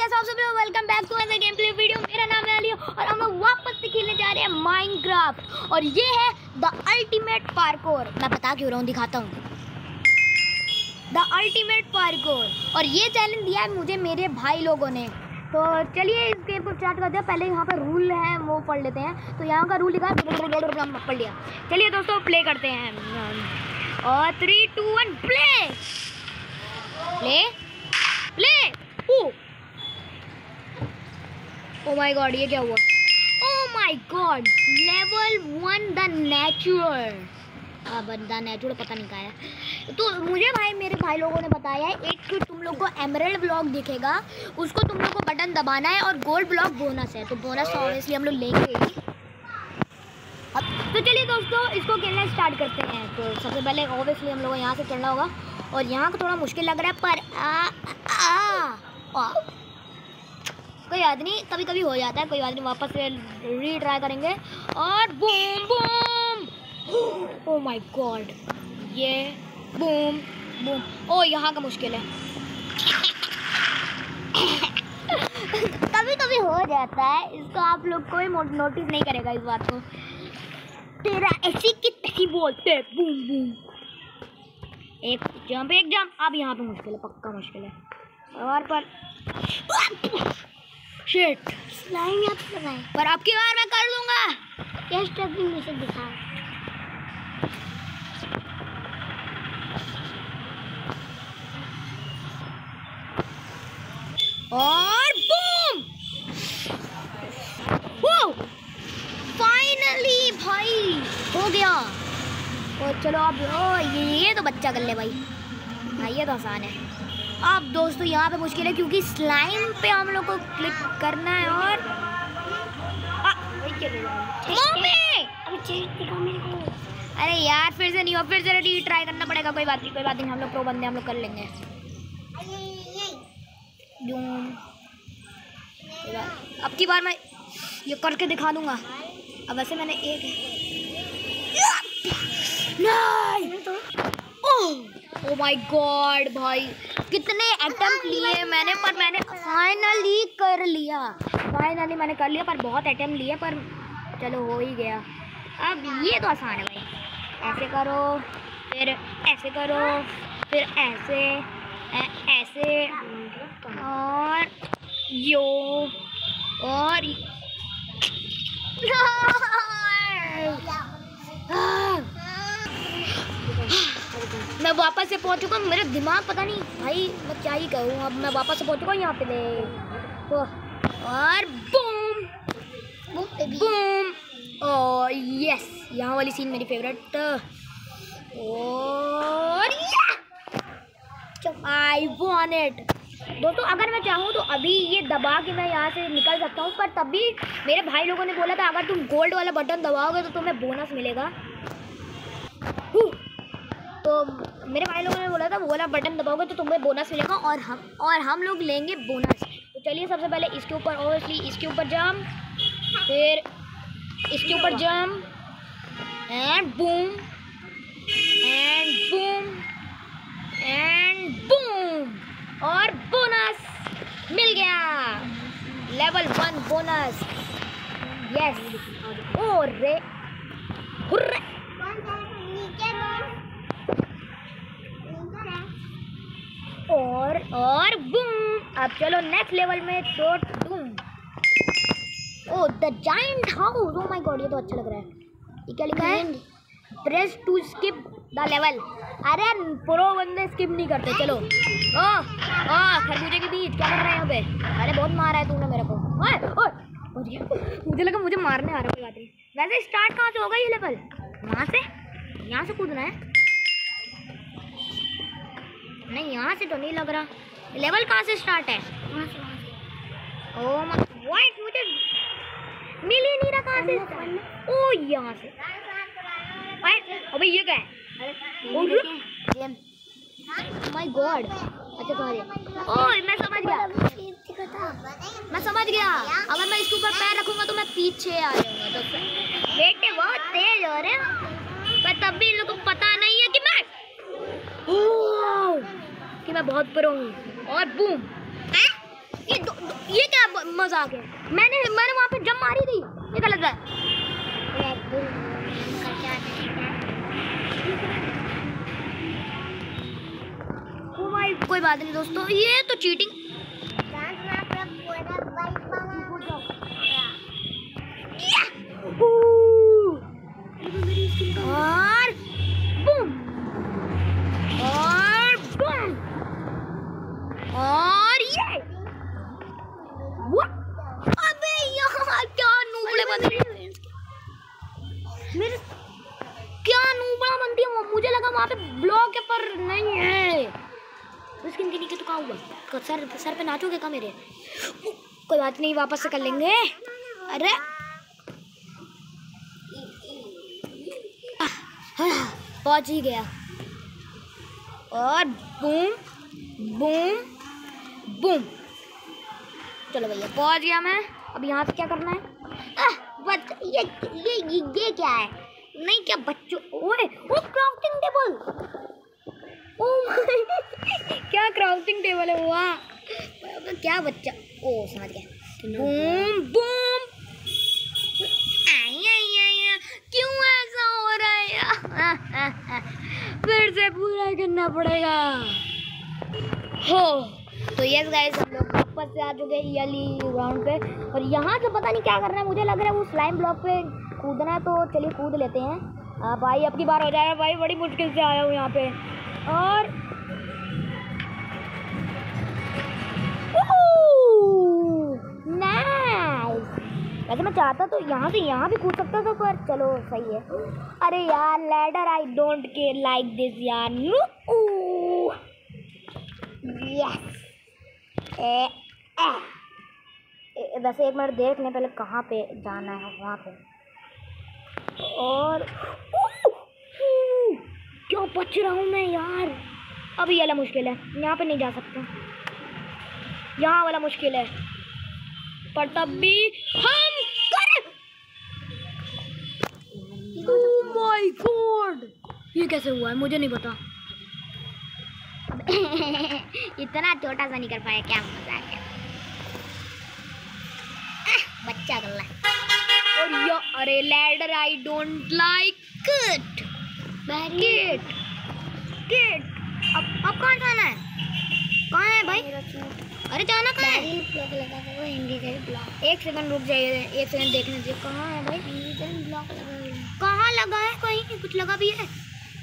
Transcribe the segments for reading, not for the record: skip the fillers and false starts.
सबसे पहले welcome back to another game play video. मेरा नाम है अली और हम लोग वापस से खेलने जा रहे हैं माइनक्राफ्ट और ये है द अल्टीमेट पार्कोर। मैं बता क्यों रहा हूँ, दिखाता हूँ। द अल्टीमेट पार्कोर और ये चैलेंज दिया है मुझे मेरे भाई लोगों ने। तो चलिए इस गेम को स्टार्ट करते हैं। पहले यहाँ पर रूल है वो पढ़ लेते हैं। तो यहाँ का रूल लिखा पढ़ लिया। चलिए दोस्तों प्ले करते हैं और 3, 2, 1 play play play. Oh my god, ये क्या हुआ? Oh my god, level 1 the natural. अब द नेचुरल पता नहीं कहाँ है। तो मुझे मेरे भाई लोगों ने बताया है एक तुम लोग को एमरल्ड ब्लॉक दिखेगा, उसको तुम लोग को बटन दबाना है और गोल्ड ब्लॉक बोनस है। तो बोनस ऑब्वियसली हम लोग लेंगे ही। अब तो चलिए दोस्तों इसको खेलना स्टार्ट करते हैं। तो सबसे पहले ऑब्वियसली हम लोग को यहाँ से चढ़ना होगा और यहाँ को थोड़ा मुश्किल लग रहा है पर कोई बात नहीं, कभी कभी हो जाता है, कोई बात नहीं। वापस से रीट्राई करेंगे और boom boom. Oh my god, ये बूम बूम। ओ यहाँ का मुश्किल है। कभी कभी हो जाता है, इसको आप लोग कोई नोटिस नहीं करेगा इस बात को। तेरा ऐसी की तैसी बोलते बूम बूम। एक जंप। अब यहाँ पे मुश्किल है, पक्का मुश्किल है। और पर शिट स्लाइम याद कर रहा है, पर अब की बार मैं कर लूंगा। ये स्टेप भी मुझे दिखा। और बूम। वो फाइनली भाई हो गया। और चलो अब ये तो बच्चा कर ले भाई। हाँ ये तो आसान है। अब दोस्तों यहाँ पे मुश्किल है क्योंकि स्लाइम पे हम लोग को क्लिक करना है और अरे यार फिर से नहीं हो, फिर से ट्राई करना पड़ेगा। कोई बात नहीं, हम लोग प्रो बंदे, हम लोग कर लेंगे। अब की बार मैं ये करके दिखा दूंगा। अब वैसे मैंने एक ओ माय गॉड भाई, कितने अटेम्प्ट लिए मैंने, पर मैंने फाइनली कर लिया। मैंने कर लिया, पर बहुत अटेम्प्ट लिए, पर चलो हो ही गया। अब ये तो आसान है भाई। ऐसे करो, फिर ऐसे करो, फिर ऐसे ऐसे और यो और मैं वापस से पहुंच चुका हूँ। मेरा दिमाग पता नहीं भाई मैं क्या ही करूँ। अब मैं वापस से पहुंच चुका हूँ यहाँ पे और बूम बूम। और यस, यहाँ वाली सीन मेरी फेवरेट। और आई वॉन्ट इट। दोस्तों अगर मैं चाहूँ तो अभी ये दबा के मैं यहाँ से निकल सकता हूँ, पर तब भी मेरे भाई लोगों ने बोला था अगर तुम गोल्ड वाला बटन दबाओगे तो तुम्हें बोनस मिलेगा। तो मेरे भाई लोगों ने बोला था वो वाला बटन दबाओगे तो तुम्हें बोनस मिलेगा और हम लोग लेंगे बोनस। तो चलिए सबसे पहले इसके ऊपर ऑब्वियसली इसके ऊपर जंप, फिर इसके ऊपर jump and boom and boom and boom और बोनस मिल गया। Level 1 bonus. यस ओ रे हुर्रे। और बूम। अब चलो नेक्स्ट लेवल में तो boom. Oh the giant house. Oh my god, ये तो अच्छा लग रहा है। ये क्या लिखा है? Press to skip the level. अरे प्रो बंदे स्किप नहीं करते। चलो खरबूजे के बीच क्या कर रहा है यहाँ पे? अरे बहुत मारा है तूने मेरे को। पहुंच गया। मुझे लगा मुझे मारने आ रहा है। कोई बात नहीं। वैसे स्टार्ट कहाँ से होगा ये लेवल? वहाँ से? यहाँ से कूदना है? नहीं यहाँ से तो नहीं लग रहा। लेवल कहाँ से स्टार्ट है? ओह माय गॉड, मुझे मिल ही नहीं रहा कहाँ से। ओ यहाँ से। अबे ये क्या है? My god. अच्छा सॉरी। ओह मैं समझ गया। अगर मैं इसके ऊपर पैर रखूंगा तो मैं पीछे आ जाऊंगा। तो बेटे बहुत तेज हो रहे हैं, पर तब भी इन लोगों को पता नहीं है कि मैं बहुत प्रो हूँ। और बूम। ये मजा आ गया। मैंने वहाँ पे जंप मारी थी, ये गलत है। ओ भाई कोई बात नहीं दोस्तों, ये तो चीटिंग। और बूम और बूम और ये अबे यहाँ क्या नूबड़े बंदी मेरे, क्या नूबड़ा बनती है। मुझे लगा वहाँ पे ब्लॉक है पर नहीं है। स्किन के नीचे तो कहाँ हुआ? सर पे नाचोगे क्या मेरे? कोई बात नहीं, वापस से कर लेंगे। अरे पहुंच ही गया और बूम बूम बूम। चलो भैया पहुंच गया मैं। अब यहाँ से क्या करना है? ये क्या है? नहीं क्या बच्चों, ओए वो क्राफ्टिंग टेबल। ओ क्या क्राफ्टिंग टेबल है? वाह क्या बच्चा। ओ समझ गया। Boom boom. क्यों ऐसा हो रहा है यार? फिर से पूरा करना पड़ेगा। हो तो यस गाइस, हम लोग वापस से आ चुके हैं यली ग्राउंड पे। और यहाँ से पता नहीं क्या करना है, मुझे लग रहा है वो स्लाइम ब्लॉक पे कूदना है। तो चलिए कूद लेते हैं। भाई अब की बार हो जाएगा भाई, बड़ी मुश्किल से आया हूँ यहाँ पे। और नाइस। वैसे मैं चाहता तो यहाँ से यहाँ भी कूद सकता था, पर चलो सही है। अरे यार ladder, I don't care like this यार। यस। वैसे एक मिनट देख लें पहले कहाँ पे जाना है, वहाँ पे। और क्यों बच रहा हूँ मैं यार? अभी ये वाला मुश्किल है, यहाँ पे नहीं जा सकता। यहाँ वाला मुश्किल है, पर तब भी हम करें। ओह माय गॉड, ये कैसे हुआ है मुझे नहीं पता। इतना छोटा सा नहीं कर पाया, क्या मजाक है। बच्चा गल्ला। और यो अरे ladder, I don't like it. किट अब कहाँ जाना है? कहाँ है भाई? अरे जाना कहाँ है? एक सेकंड रुक जाइए, एक सेकंड देखने दीजिए। कहाँ है भाई? कहाँ लगा है? कहीं कुछ लगा भी है?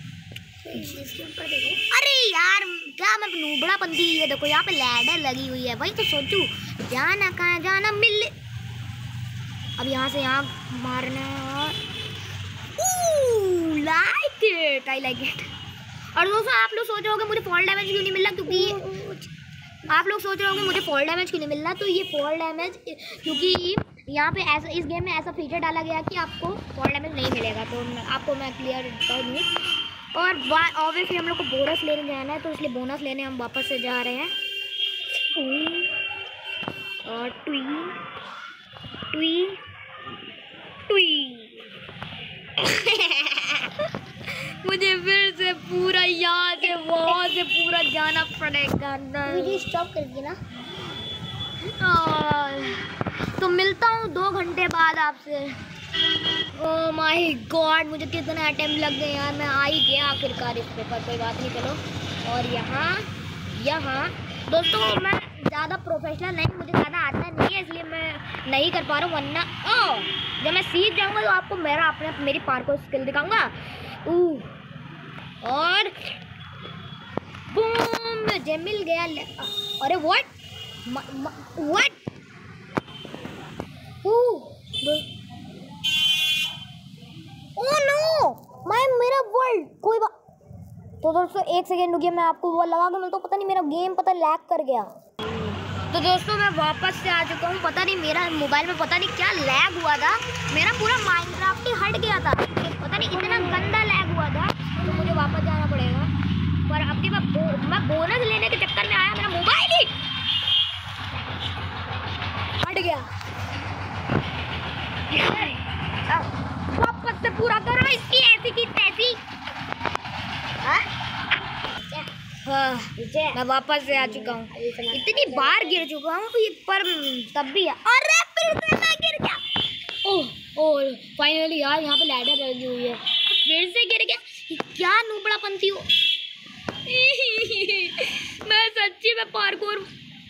अरे यार क्या मैं नूबड़ा बंदी। ये देखो यहाँ पे लैडर लगी हुई है भाई, तो सोचू जाना कहाँ, जाना मिल। अब यहाँ से यहाँ मारना। Like it, I like it. और दोस्तों आप लोग सोच रहे होंगे मुझे फॉल डैमेज क्यों नहीं मिल रहा, क्योंकि आप लोग सोच रहे होंगे मुझे फॉल डैमेज क्यों नहीं मिल रहा। तो ये फॉल डैमेज क्योंकि यहाँ पे ऐसा, इस गेम में ऐसा फीचर डाला गया कि आपको फॉल डैमेज नहीं मिलेगा। तो आपको मैं क्लियर कर दूँ। और ऑब्वियसली हम लोग को बोनस लेने जाना है, तो इसलिए बोनस लेने हम वापस से जा रहे हैं। और ट्वी ट्वी ट्वी मुझे फिर से पूरा यहाँ से वहाँ से पूरा जाना पड़ेगा। वीडियो स्टॉप कर दी ना। तो मिलता हूँ 2 घंटे बाद आपसे। ओह माय गॉड, मुझे कितना अटेम्प्ट लग गए यार। मैं आ ही गया आखिरकार इस पे, पर कोई बात नहीं। चलो और यहाँ दोस्तों मैं ज़्यादा प्रोफेशनल नहीं, मुझे ज़्यादा आता नहीं है, इसलिए मैं नहीं कर पा रहा हूँ। वरना जब मैं सीख जाऊँगा तो आपको मेरी पार्कोर स्किल दिखाऊंगा। और बूम, मुझे मिल गया। अरे व्हाट ओह नो, मेरा वर्ल्ड। कोई बात तो दोस्तों 1 सेकेंड रुकिए, मैं आपको वो लगा के मिलता हूँ। पता नहीं मेरा गेम लैग कर गया। तो दोस्तों मैं वापस से आ चुका हूँ। पता नहीं मेरा मोबाइल में पता नहीं क्या लैग हुआ था, मेरा पूरा माइनक्राफ्ट ही हट गया था। पता नहीं इतना गंदा लैग हुआ था, तो मुझे वापस जाना पड़ेगा। पर अब की मैं बोनस लेने के चक्कर में आया, मेरा मोबाइल ही हट गया। वापस से पूरा करो इसकी ऐसी की तैसी। हाँ, मैं वापस से आ चुका हूँ। इतनी बार गिर चुका हूँ पर तब भी है। अरे फिर से मैं गिर गया। ओह फाइनली यार यहाँ पे लैडर लगी हुई है, फिर से गिर गया। क्या नूबड़ापंती हो। मैं सच्ची में पार्कोर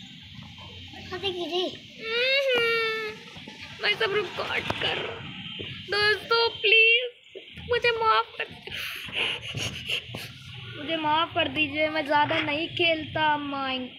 मैं सब रिकॉर्ड कर रहा हूँ। दोस्तों प्लीज मुझे माफ कर दीजिए, मैं ज़्यादा नहीं खेलता माइंड।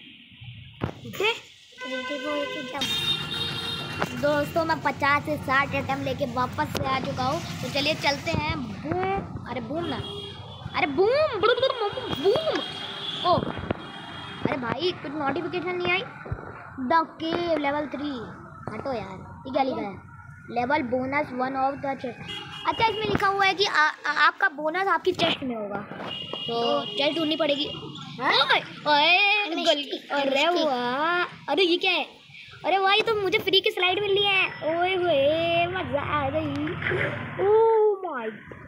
दोस्तों मैं 50 से 60 अटेम्प्ट लेके वापस से आ चुका हूँ। तो चलिए चलते हैं। बूम, अरे बूम ना, अरे बूम बूम। ओ अरे भाई कुछ नोटिफिकेशन नहीं आई। The cave level 3। हटो यार, ये क्या लिखा है? Level bonus 1 of the chest. अच्छा इसमें लिखा हुआ है कि आपका बोनस आपकी चेस्ट में होगा, तो चेस्ट ढूंढनी पड़ेगी। अरे वाह, अरे ये क्या है? अरे भाई तो मुझे फ्री की स्लाइड मिल रही है। ओए होए मजा आ गई। ओह माय,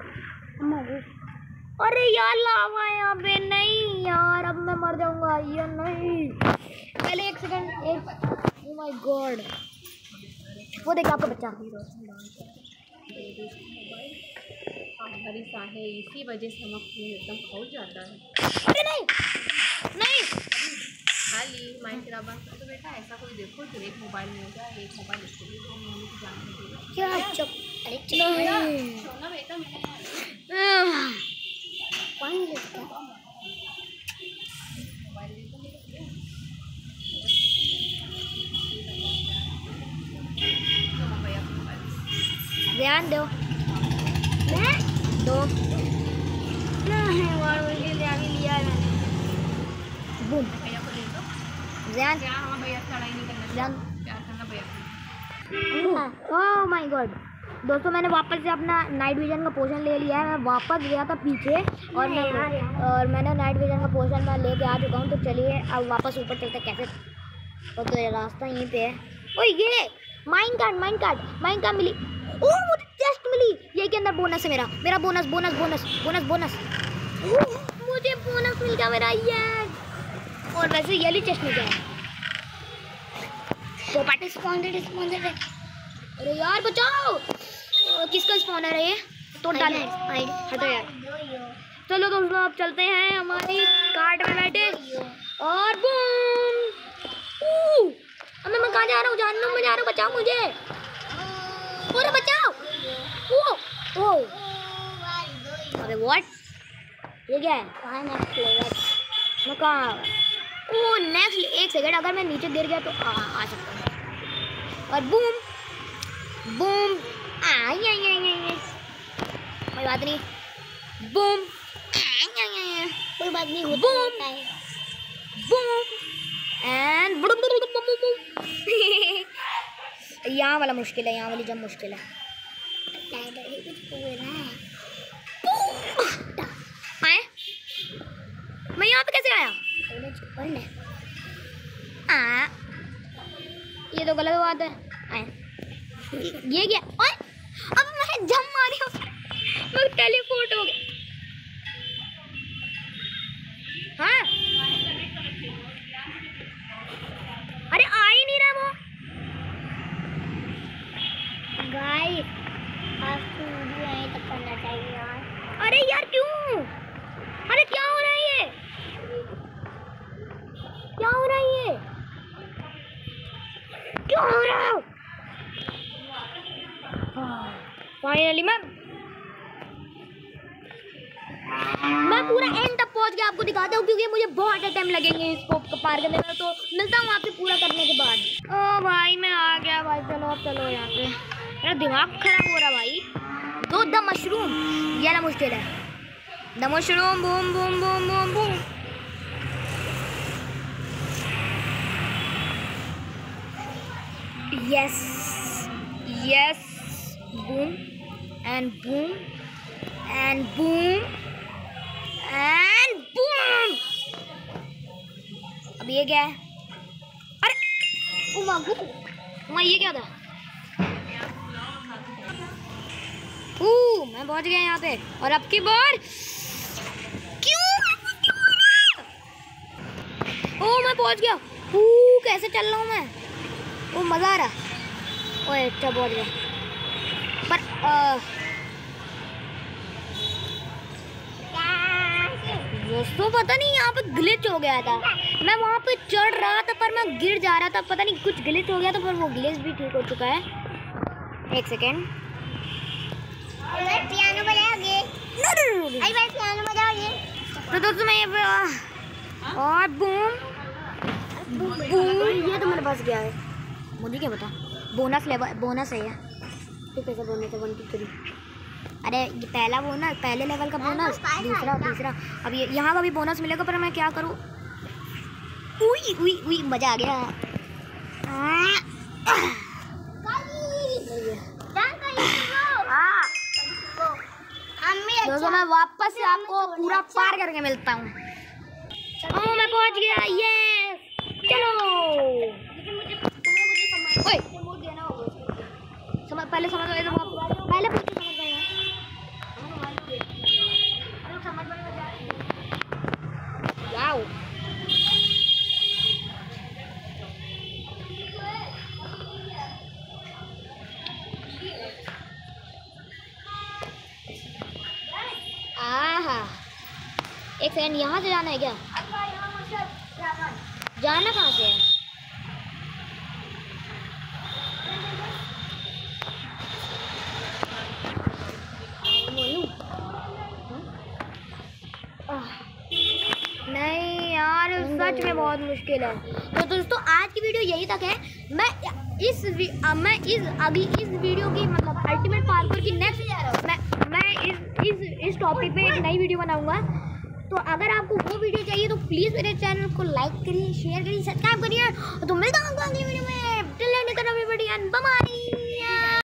अरे यार लावा यहाँ पे। नहीं यार अब मैं मर जाऊंगा या नहीं। पहले एक सेकंड। ओह माय गॉड, वो देखा आपका बच्चा। है इसी वजह से हम एकदम खौफ जाता है। अरे नहीं खाली माइनक्राफ्ट तो बेटा ऐसा कोई देखो जो एक मोबाइल में होगा, एक मोबाइल इसको भी तो मम्मी को जानने देगा क्या। चुप, अरे सोना बेटा पानी लगता ध्यान दो। मैं दो नहीं और मुझे ध्यान लिया मैंने। बूम भैया को दे दो। ध्यान क्या हाँ भैया लड़ाई नहीं करना, ध्यान। प्यार करना भैया। Oh my god. दोस्तों मैंने वापस से अपना नाइट विजन का पोशन ले लिया है। मैं वापस गया था पीछे और मैंने नाइट विजन का पोशन मैं लेके आ चुका हूँ। तो चलिए अब वापस ऊपर चलते कैसे। तो ये रास्ता यहीं पे है। ओह ये माइन कार्ड मिली। ओह मुझे चेस्ट मिली। ये के अंदर बोनस है मेरा बोनस। मुझे बोनस मिल गया मेरा ये। और वैसे ये चेस्ट मिल गया। वो पार्टी स्पॉन्सर्ड है। अरे यार बचाओ, किसका स्पॉनर है ये? तो डाल हटो यार। चलो दोस्तों अब चलते हैं हमारी कार्ट में बैठे और बूम। अब मैं कहाँ जा रहा हूँ? जानना मैं जा रहा हूँ, बचाओ मुझे। अरे बचाओ। ओ अरे व्हाट, ये क्या है? मैं कहाँ? ओ नेक्स्ट। एक सेकेंड, अगर मैं नीचे गिर गया तो आ सकता हूँ। और बूम कोई बात नहीं। बूम कोई बात नहीं। बूम एंड यहाँ वाला मुश्किल है, यहाँ वाली जब मुश्किल है। आए मैं यहाँ पे कैसे आया? ये तो गलत बात है। आए ये क्या? ओए अब मैं जम मारी हूँ, मैं टेलीपोर्ट हो गया। हाँ अरे आ ही नहीं रहा वो। गाइस आपको वीडियो यहीं तक करना चाहिए यार। अरे यार क्यों? अरे क्या हो रहा है ये? क्या हो रहा है ये? क्यों हो रहा है? फाइनली मैं पूरा एंड तक पहुंच गया। आपको दिखाता हूँ क्योंकि मुझे बहुत टाइम लगेंगे इसको पार करने में। तो मिलता हूँ आपसे पूरा करने के बाद। ओ भाई मैं आ गया भाई। चलो अब चलो यहाँ पे। मेरा दिमाग खराब हो रहा भाई। दो द मशरूम, ये ना मुश्किल है। The mushroom boom boom boom boom boom. Yes boom and boom and boom and boom. अब ये क्या है? अरे मैं ये क्या था? मैं पहुंच गया यहाँ पे। और अब की बार क्यों ओ मैं पहुंच गया। कैसे चल रहा हूँ मैं? ओ मज़ा आ रहा। ओए अच्छा पहुंच गया। पर दोस्तों पता नहीं यहाँ पे ग्लिच हो गया था। मैं वहाँ पे चढ़ रहा था पर मैं गिर जा रहा था, पता नहीं कुछ ग्लिच हो गया था, पर वो ग्लिच भी ठीक हो चुका है। एक सेकेंड। पियानो बजाओगे? अरे भाई पियानो बजाओगे? तो दोस्तों मैं ये पे और बूम बूम, ये तो मेरे पास गया है। मुझे क्या पता, बोनस लेवल बोनस है ये। तो कैसे बोनस है? 1 2 3। अरे ये पहला बोनस, पहले लेवल का बोनस, दूसरा अब ये यहाँ का भी बोनस मिलेगा। पर मैं क्या करूँ? उई उई उई, मज़ा आ गया। दोस्तों मैं वापस से आपको पूरा पार करके मिलता हूँ। मैं पहुँच गया। ये चलो। ओए समझ, पहले समझ गए तो पहले पूछो समझ गए हैं। वाओ आहा, एक सेकंड, यहाँ से जाना है क्या? जाना कहाँ से है? नहीं यार, सच में बहुत मुश्किल है। तो दोस्तों आज की वीडियो यही तक है। मैं इस वीडियो की मतलब अल्टीमेट पार्कोर की नेक्स्ट मैं इस टॉपिक पे एक नई वीडियो बनाऊंगा। तो अगर आपको वो वीडियो चाहिए तो प्लीज़ मेरे चैनल को लाइक करिए, शेयर करिए, सब्सक्राइब करिए। तो मिलता हूँ